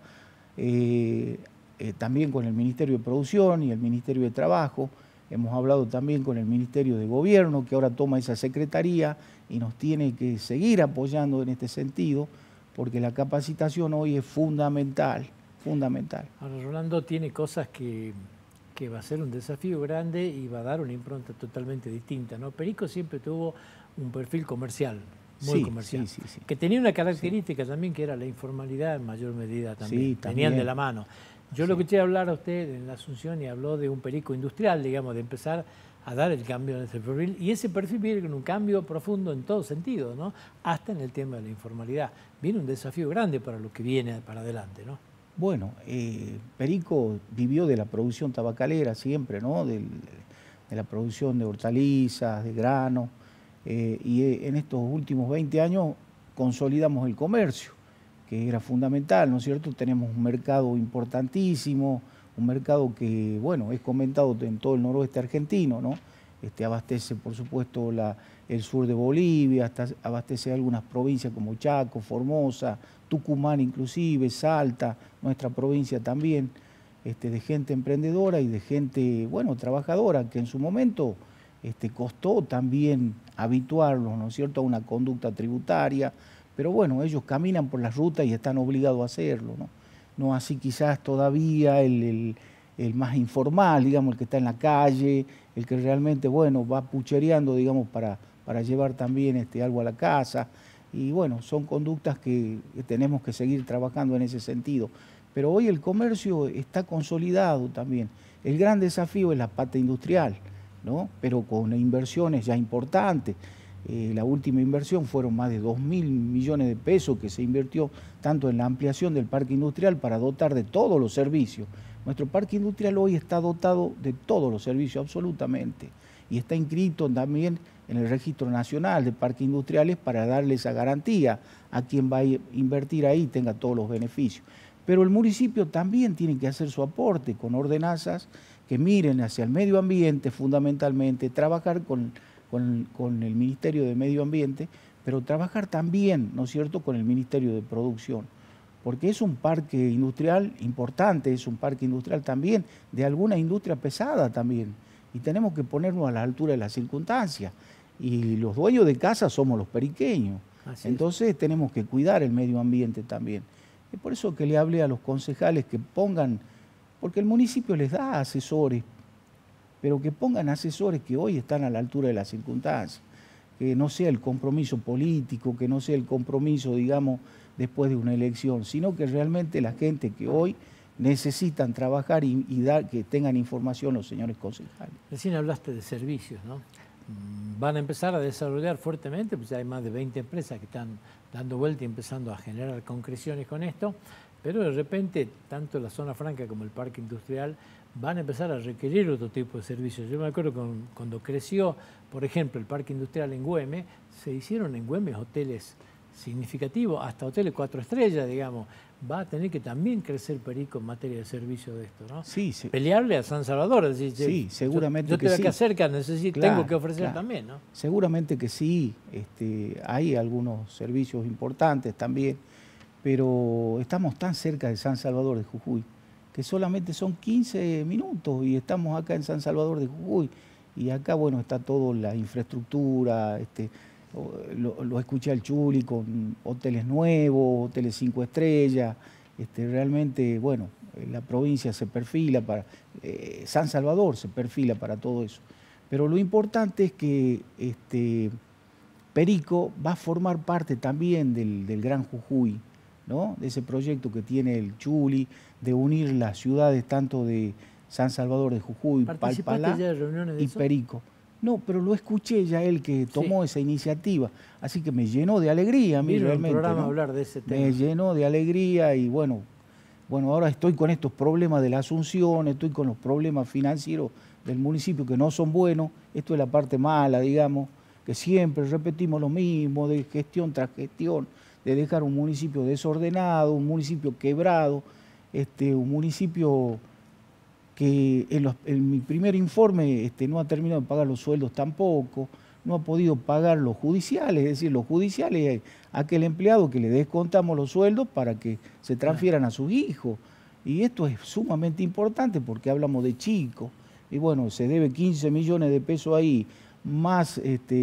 también con el Ministerio de Producción y el Ministerio de Trabajo. Hemos hablado también con el Ministerio de Gobierno, que ahora toma esa secretaría y nos tiene que seguir apoyando en este sentido, porque la capacitación hoy es fundamental, fundamental. Ahora, Rolando tiene cosas que va a ser un desafío grande y va a dar una impronta totalmente distinta, ¿no? Perico siempre tuvo un perfil comercial, muy comercial, sí. que tenía una característica también que era la informalidad en mayor medida también, Sí, venían de la mano. Yo lo escuché hablar a usted en la Asunción y habló de un Perico industrial, digamos, de empezar a dar el cambio en ese perfil, y ese perfil viene con un cambio profundo en todo sentido, ¿no? Hasta en el tema de la informalidad. Viene un desafío grande para lo que viene para adelante, ¿no? Bueno, Perico vivió de la producción tabacalera siempre, ¿no? De la producción de hortalizas, de grano, y en estos últimos 20 años consolidamos el comercio, que era fundamental, ¿no es cierto? Tenemos un mercado importantísimo, un mercado que, bueno, es comentado en todo el noroeste argentino, ¿no? Abastece, por supuesto, el sur de Bolivia, abastece algunas provincias como Chaco, Formosa, Tucumán inclusive, Salta, nuestra provincia también, de gente emprendedora y de gente, bueno, trabajadora, que en su momento costó también habituarlos, ¿no es cierto?, a una conducta tributaria, pero bueno, ellos caminan por las rutas y están obligados a hacerlo, ¿no? No así quizás todavía el más informal, digamos, el que está en la calle, el que realmente, bueno, va puchereando, digamos, para llevar también algo a la casa. Y bueno, son conductas que tenemos que seguir trabajando en ese sentido. Pero hoy el comercio está consolidado también. El gran desafío es la pata industrial, ¿no? Pero con inversiones ya importantes. La última inversión fueron más de 2.000 millones de pesos que se invirtió tanto en la ampliación del parque industrial para dotar de todos los servicios. Nuestro parque industrial hoy está dotado de todos los servicios, absolutamente, y está inscrito también en el Registro Nacional de Parques Industriales para darle esa garantía a quien va a invertir ahí tenga todos los beneficios. Pero el municipio también tiene que hacer su aporte con ordenanzas que miren hacia el medio ambiente fundamentalmente, trabajar con el Ministerio de Medio Ambiente, pero trabajar también, ¿no es cierto?, con el Ministerio de Producción, porque es un parque industrial importante, es un parque industrial también de alguna industria pesada también, y tenemos que ponernos a la altura de las circunstancias, y los dueños de casa somos los periqueños, entonces tenemos que cuidar el medio ambiente también. Es por eso que le hablé a los concejales que pongan, porque el municipio les da asesores, pero que pongan asesores que hoy están a la altura de las circunstancias, que no sea el compromiso político, que no sea el compromiso, digamos, después de una elección, sino que realmente la gente que hoy necesitan trabajar y dar, que tengan información los señores concejales. Recién hablaste de servicios, ¿no? Van a empezar a desarrollar fuertemente, pues ya hay más de 20 empresas que están dando vuelta y empezando a generar concreciones con esto, pero de repente, tanto la zona franca como el parque industrial van a empezar a requerir otro tipo de servicios. Yo me acuerdo cuando creció, por ejemplo, el parque industrial en Güemes, se hicieron en Güemes hoteles significativos, hasta hoteles 4 estrellas, digamos. Va a tener que también crecer Perico en materia de servicio de esto, ¿no? Sí, sí. Pelearle a San Salvador, decir, sí, seguramente yo que sí. Yo te voy a acercar, necesito, claro, tengo que ofrecer claro. también, ¿no? Seguramente que sí, hay algunos servicios importantes también, pero estamos tan cerca de San Salvador de Jujuy, que solamente son 15 minutos y estamos acá en San Salvador de Jujuy, y acá, bueno, está toda la infraestructura, lo escuché al Chuli con hoteles nuevos, hoteles 5 estrellas, realmente, bueno, la provincia se perfila para, San Salvador se perfila para todo eso. Pero lo importante es que Perico va a formar parte también del Gran Jujuy, ¿no? De ese proyecto que tiene el Chuli, de unir las ciudades tanto de San Salvador de Jujuy, Palpalá y Perico. No, pero lo escuché ya él que tomó esa iniciativa, así que me llenó de alegría a mí realmente. Un programa ¿no? hablar de ese tema. Me llenó de alegría y bueno, ahora estoy con estos problemas de la Asunción, estoy con los problemas financieros del municipio que no son buenos, esto es la parte mala, digamos, que siempre repetimos lo mismo, de gestión tras gestión, de dejar un municipio desordenado, un municipio quebrado, un municipio que en mi primer informe no ha terminado de pagar los sueldos tampoco, no ha podido pagar los judiciales, es decir, los judiciales, aquel empleado que le descontamos los sueldos para que se transfieran a sus hijos. Y esto es sumamente importante porque hablamos de chicos. Y bueno, se debe 15 millones de pesos ahí, más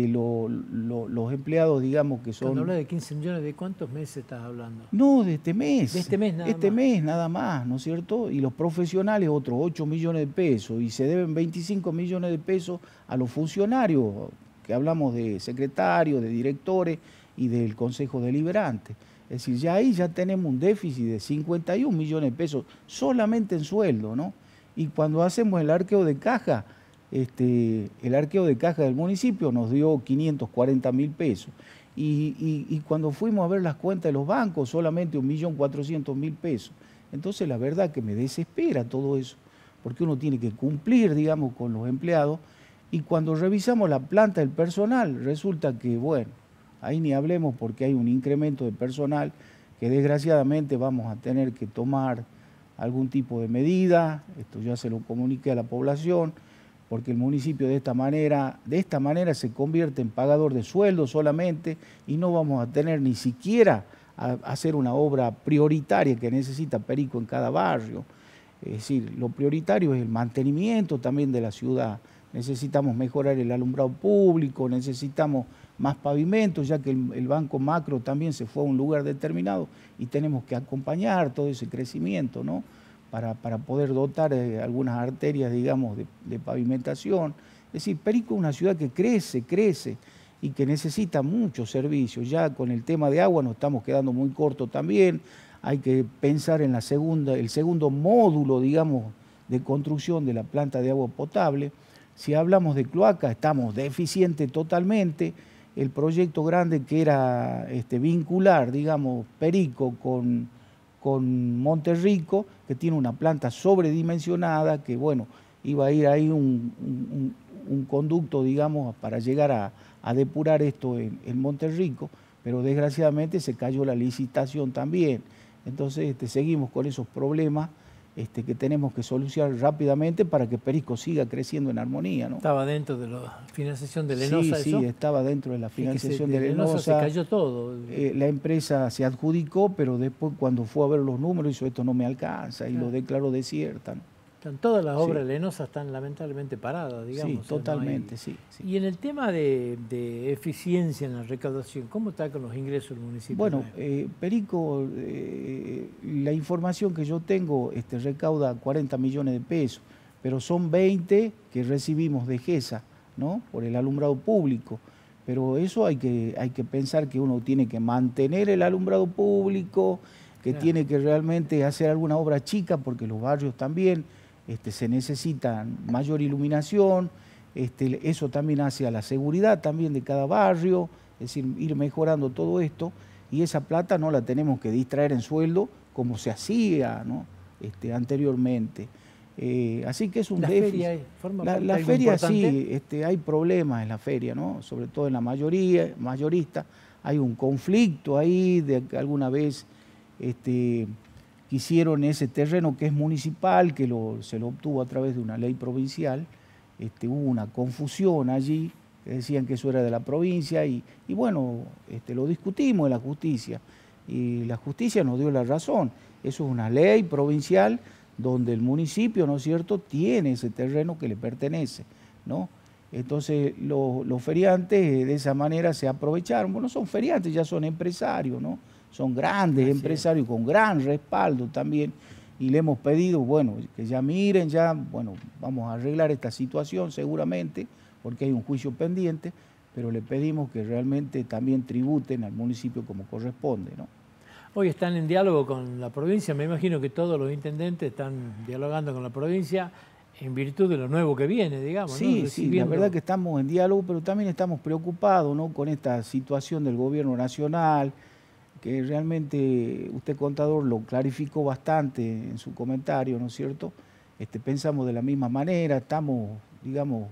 los empleados, digamos, que son... Cuando hablas de 15 millones, ¿de cuántos meses estás hablando? No, de este mes. De este mes nada más. Este mes nada más, ¿no es cierto? Y los profesionales otros 8 millones de pesos. Y se deben 25 millones de pesos a los funcionarios, que hablamos de secretarios, de directores y del Consejo Deliberante. Es decir, ya ahí ya tenemos un déficit de 51 millones de pesos solamente en sueldo, ¿no? Y cuando hacemos el arqueo de caja, el arqueo de caja del municipio nos dio 540.000 pesos. Y cuando fuimos a ver las cuentas de los bancos, solamente 1.400.000 pesos. Entonces la verdad que me desespera todo eso, porque uno tiene que cumplir, digamos, con los empleados. Y cuando revisamos la planta del personal, resulta que, bueno, ahí ni hablemos porque hay un incremento de personal que desgraciadamente vamos a tener que tomar algún tipo de medida. Esto ya se lo comuniqué a la población, porque el municipio de esta manera se convierte en pagador de sueldos solamente y no vamos a tener ni siquiera a hacer una obra prioritaria que necesita Perico en cada barrio. Es decir, lo prioritario es el mantenimiento también de la ciudad. Necesitamos mejorar el alumbrado público, necesitamos más pavimentos, ya que el Banco Macro también se fue a un lugar determinado y tenemos que acompañar todo ese crecimiento, ¿no? Para poder dotar algunas arterias, digamos, de pavimentación. Es decir, Perico es una ciudad que crece y que necesita muchos servicios. Ya con el tema de agua nos estamos quedando muy cortos también. Hay que pensar en el segundo módulo, digamos, de construcción de la planta de agua potable. Si hablamos de cloaca, estamos deficientes totalmente. El proyecto grande que era vincular, digamos, Perico con Monterrico, que tiene una planta sobredimensionada, que bueno, iba a ir ahí un conducto, digamos, para llegar a depurar esto en Monterrico, pero desgraciadamente se cayó la licitación también. Entonces seguimos con esos problemas que tenemos que solucionar rápidamente para que Perico siga creciendo en armonía, ¿no? ¿Estaba dentro de la financiación de Lenosa eso? Sí, estaba dentro de la financiación de Lenosa. Se cayó todo. La empresa se adjudicó, pero después cuando fue a ver los números hizo esto no me alcanza y lo declaró desierta, ¿no? Todas las obras de Lenosa están lamentablemente paradas, digamos. Sí, totalmente, no hay... sí. Y en el tema de eficiencia en la recaudación, ¿cómo está con los ingresos del municipio? Bueno, Perico, la información que yo tengo recauda 40 millones de pesos, pero son 20 que recibimos de GESA, ¿no? Por el alumbrado público. Pero eso hay que pensar que uno tiene que mantener el alumbrado público, que tiene que realmente hacer alguna obra chica, porque los barrios también se necesitan mayor iluminación, eso también hace a la seguridad también de cada barrio, es decir, ir mejorando todo esto, y esa plata no la tenemos que distraer en sueldo como se hacía, ¿no? Anteriormente. Así que es un déficit. La feria sí, hay problemas en la feria, ¿no? Sobre todo en la mayorista, hay un conflicto ahí de que alguna vez quisieron ese terreno que es municipal, que se lo obtuvo a través de una ley provincial. Hubo una confusión allí, que decían que eso era de la provincia, y bueno, lo discutimos en la justicia, y la justicia nos dio la razón. Eso es una ley provincial donde el municipio, ¿no es cierto?, tiene ese terreno que le pertenece, ¿no? Entonces los feriantes de esa manera se aprovecharon. Bueno, son feriantes, ya son empresarios, ¿no? Son grandes empresarios con gran respaldo también, y le hemos pedido, bueno, que ya miren, bueno, vamos a arreglar esta situación seguramente, porque hay un juicio pendiente, pero le pedimos que realmente también tributen al municipio como corresponde, ¿no? Hoy están en diálogo con la provincia, me imagino que todos los intendentes están dialogando con la provincia en virtud de lo nuevo que viene, digamos, sí, ¿no? Sí, la verdad que estamos en diálogo, pero también estamos preocupados, ¿no?, con esta situación del gobierno nacional, que realmente usted, contador, lo clarificó bastante en su comentario, ¿no es cierto? Pensamos de la misma manera, estamos, digamos,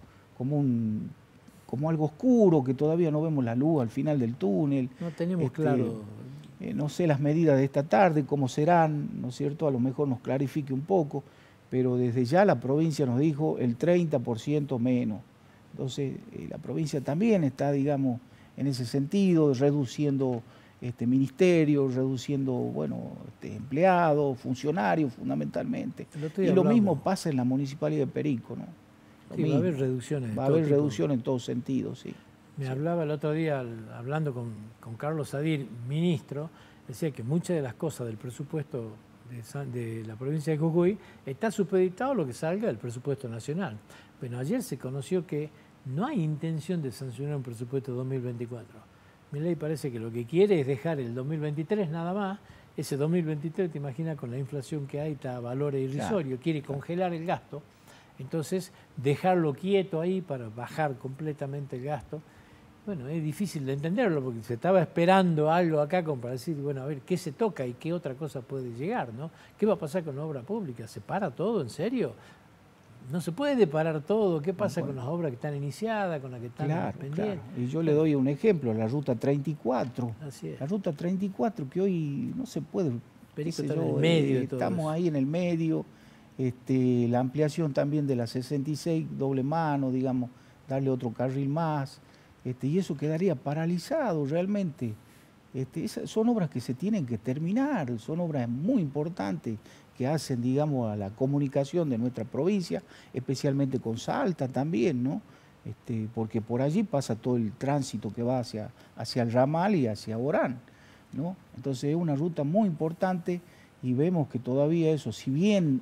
como algo oscuro, que todavía no vemos la luz al final del túnel. No tenemos claro. No sé las medidas de esta tarde, cómo serán, ¿no es cierto? A lo mejor nos clarifique un poco, pero desde ya la provincia nos dijo el 30% menos. Entonces, la provincia también está, digamos, en ese sentido, reduciendo ministerios, reduciendo, bueno, empleados, funcionarios fundamentalmente. Y lo mismo pasa en la Municipalidad de Perico, ¿no? Sí, va a haber reducciones. Va a haber reducción en todos sentidos, sí. Me hablaba el otro día, hablando con Carlos Sadir, ministro, decía que muchas de las cosas del presupuesto de la provincia de Jujuy está supeditado a lo que salga del presupuesto nacional. Bueno, ayer se conoció que no hay intención de sancionar un presupuesto 2024. Milei parece que lo que quiere es dejar el 2023 nada más. Ese 2023, te imaginas, con la inflación que hay, está a valores irrisorios, quiere congelar el gasto. Entonces, dejarlo quieto ahí para bajar completamente el gasto. Bueno, es difícil de entenderlo porque se estaba esperando algo acá como para decir, bueno, a ver, ¿qué se toca y qué otra cosa puede llegar, ¿no? ¿Qué va a pasar con la obra pública? ¿Se para todo, en serio? No se puede parar todo. ¿Qué pasa con las obras que están iniciadas, con las que están pendientes? Claro. Y yo le doy un ejemplo, la Ruta 34. Así es. La Ruta 34 que hoy no se puede... Perico está en el medio de todo estamos eso. ahí en el medio. La ampliación también de la 66, doble mano, digamos, darle otro carril más. Y eso quedaría paralizado realmente. Son obras que se tienen que terminar, son obras muy importantes que hacen, digamos, a la comunicación de nuestra provincia, especialmente con Salta también, ¿no? Porque por allí pasa todo el tránsito que va hacia el ramal y hacia Orán, ¿no? Entonces es una ruta muy importante y vemos que todavía eso, si bien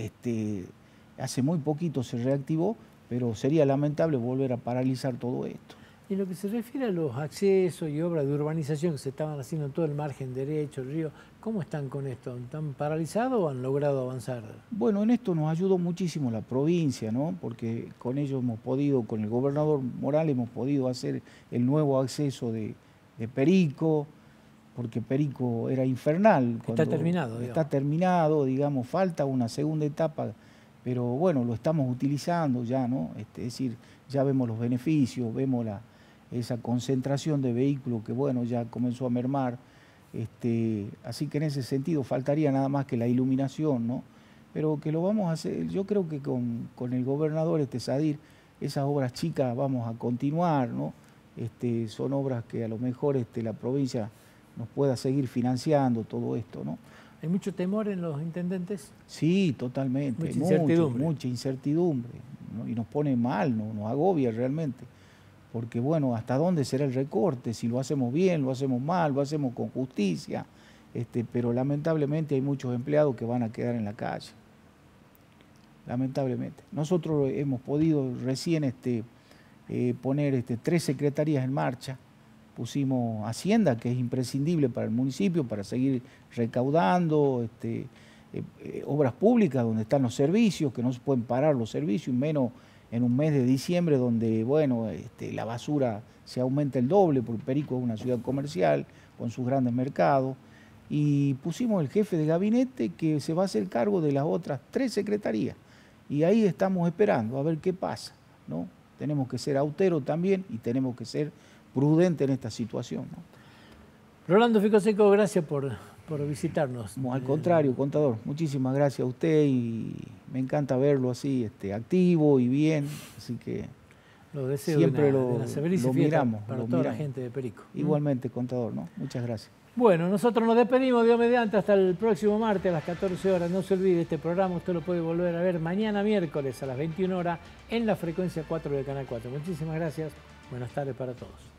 hace muy poquito se reactivó, pero sería lamentable volver a paralizar todo esto. En lo que se refiere a los accesos y obras de urbanización que se estaban haciendo en todo el margen derecho, el río, ¿cómo están con esto? ¿Están paralizados o han logrado avanzar? Bueno, en esto nos ayudó muchísimo la provincia, ¿no? Porque con ellos hemos podido, con el gobernador Morales, hemos podido hacer el nuevo acceso de Perico, porque Perico era infernal. Está terminado, digamos. Está terminado, digamos, falta una segunda etapa, pero bueno, lo estamos utilizando ya, ¿no? Es decir, ya vemos los beneficios, vemos esa concentración de vehículos que, bueno, ya comenzó a mermar. Así que en ese sentido faltaría nada más que la iluminación, ¿no? Pero que lo vamos a hacer, yo creo que con el gobernador Sadir, esas obras chicas vamos a continuar, ¿no? Son obras que a lo mejor la provincia nos pueda seguir financiando todo esto, ¿no? ¿Hay mucho temor en los intendentes? Sí, totalmente. Mucha incertidumbre. Mucha incertidumbre, ¿no? Y nos pone mal, nos agobia realmente. Porque bueno, ¿hasta dónde será el recorte? Si lo hacemos bien, lo hacemos mal, lo hacemos con justicia. Pero lamentablemente hay muchos empleados que van a quedar en la calle. Lamentablemente. Nosotros hemos podido recién poner 3 secretarías en marcha. Pusimos Hacienda, que es imprescindible para el municipio, para seguir recaudando, obras públicas, donde están los servicios, que no se pueden parar los servicios, menos en un mes de diciembre, donde, bueno, la basura se aumenta el doble, porque Perico es una ciudad comercial, con sus grandes mercados. Y pusimos el jefe de gabinete que se va a hacer cargo de las otras 3 secretarías. Y ahí estamos esperando a ver qué pasa, ¿no? Tenemos que ser austeros también y tenemos que ser prudentes en esta situación, ¿no? Rolando Ficoseco, gracias por visitarnos. Al contrario, contador, muchísimas gracias a usted y me encanta verlo así, activo y bien, así que lo deseo siempre de una lo miramos. Para toda la gente de Perico. Igualmente, contador, ¿no? Muchas gracias. Bueno, nosotros nos despedimos, Dios mediante, hasta el próximo martes a las 14 horas. No se olvide, este programa usted lo puede volver a ver mañana miércoles a las 21 horas en la frecuencia 4 del Canal 4. Muchísimas gracias, buenas tardes para todos.